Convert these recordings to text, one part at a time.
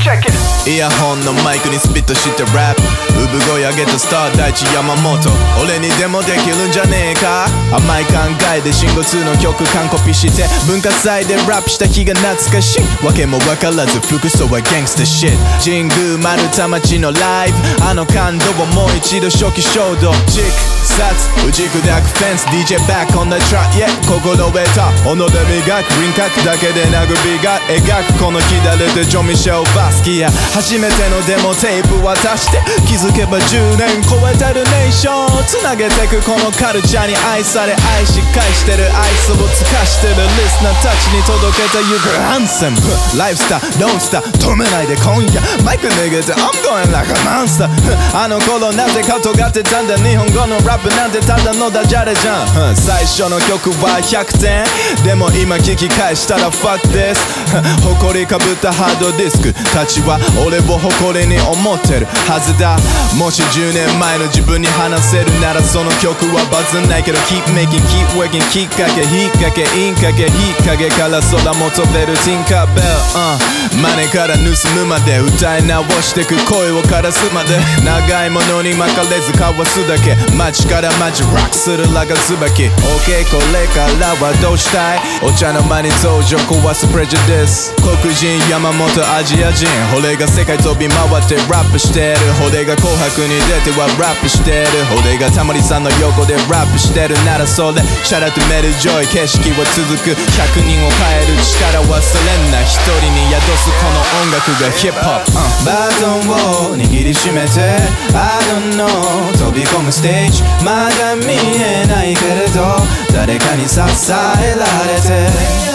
イヤホンのマイクにスピットしてラップ、産声上げたスター大地山本、俺にでもできるんじゃねえか。甘い考えで信号2の曲完コピして文化祭でラップした日が懐かしい。わけもわからず服装はギャングスターシット。神宮丸太町のライブ、あの感動をもう一度初期衝動。チックサツ打ち砕くフェンス DJ back on the track、yeah、心得た己で磨く輪郭だけで殴りが描くこの左でジョン・ミシェル・バスキア。初めてのデモテープ渡して気づけば10年超えてるネーションをつなげてくこのカルチャーに愛され愛し返してる愛想を尽かしてるリスナーたちに届けたゆくアンセム。ライフスターロンスター止めないで今夜マイク逃げて I'm going like a monster。 あの頃なぜか尖ってたんだ日本語のラップなんてただのダジャレじゃん。最初の曲は100点でも今聞き返したら fuck this。 誇りかぶったハードディスクたちは俺を誇りに思ってるはずだ。もし10年前の自分に話せるならその曲はバズんないけど Keep making, keep working きっかけ引っ掛けインかけ日陰から空も飛べるティンカーベル、マネから盗むまで歌い直してく声を枯らすまで長いものに巻かれずかわすだけ街から街ロックするらが椿。 OK これからはどうしたいお茶の間に登場壊すプレジディス。黒人山本アジア人俺が世界飛び回ってラップしてる。俺が紅白に出てはラップしてる。俺がタモリさんの横でラップしてるならそれシャラとメルジョイ。景色は続く100人を変える力忘れんな一人に宿すこの音楽がヒップホップ、バトンを握りしめて I don't know 飛び込むステージまだ見えないけれど誰かに支えられて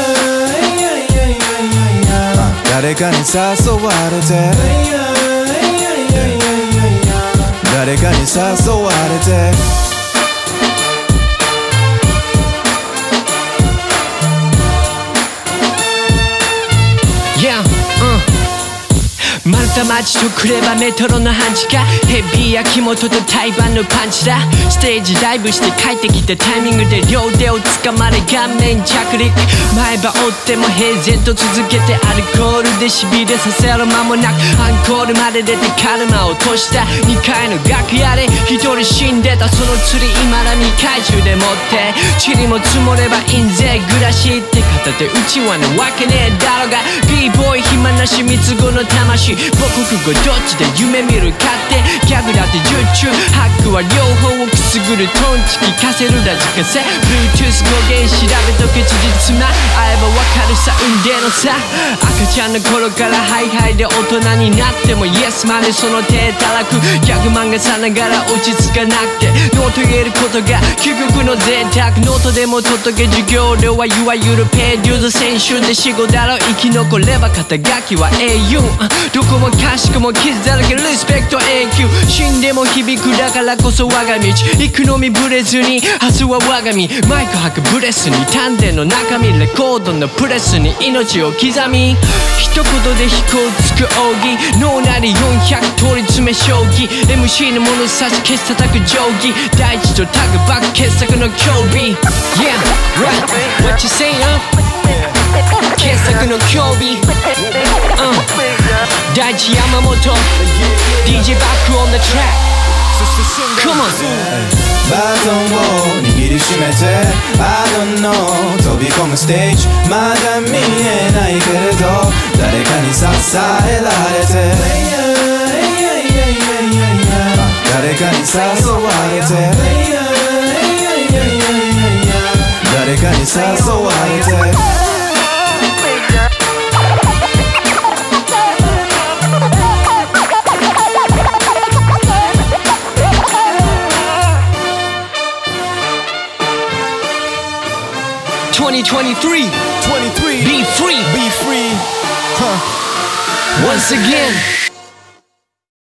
誰かに誘われて誰かに誘われて丸太町とくればメトロの半地下ヘビー秋元と対バンのパンチだ。ステージダイブして帰ってきたタイミングで両手を掴まれ顔面着陸。前歯折っても平然と続けてアルコールでしびれさせる間もなくアンコールまで出てカルマを落とした2階の楽屋で一人死んでた。その釣り今だ未回収で持って塵も積もれば印税暮らしって片手うちわのわけねえだろが b ボーイ暇なし三つ子の魂母国語どっちで夢見るかってギャグだって十中八九は両方をくすぐるトンチ聞かせるラジカセ Bluetooth 語源調べとけ事実な会えばわかるさ運命の差。赤ちゃんの頃からハイハイで大人になっても Yes までその手たらくギャグ漫画さながら落ち着かなくてノート言えることが究極の贅沢。ノートでも取っとけ授業料はいわゆるペイデューズ先週で死後だろ生き残れば肩書きは英雄。どこもかしこも傷だらけリスペクト永久死んでも響くだからこそ我が道行くのみブレずに明日は我が身マイク吐くブレスに丹田の中身レコードのプレスに命を刻み一言で飛行つく奥義脳なり400通り詰め将棋 MC の物差し消し叩く定規大地とタグバック傑作の競技 Yeah right what you saying 傑作の競技大地山本 DJ バック on the track Come on バトンを握りしめて I don't know 飛び込むステージまだ見えないけれど誰かに支えられて誰かに誘われて誰かに誘われて 2023 Be free Be free Once again